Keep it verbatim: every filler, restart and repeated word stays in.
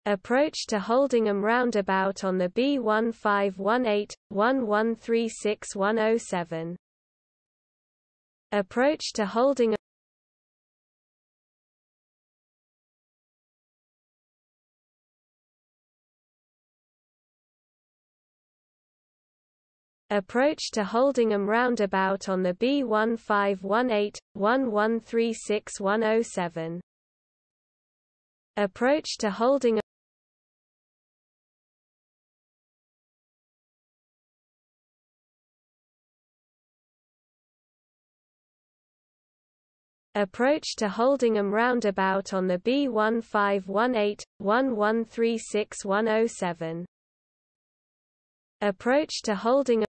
Approach to Holdingham Roundabout on the B one five one eight, one one three six one oh seven. Approach to Holdingham Approach to Holdingham Roundabout on the B one five one eight, one one three six one oh seven. Approach to Holdingham Approach to Holdingham Roundabout on the B one five one eight, one one three six one oh seven. Approach to Holdingham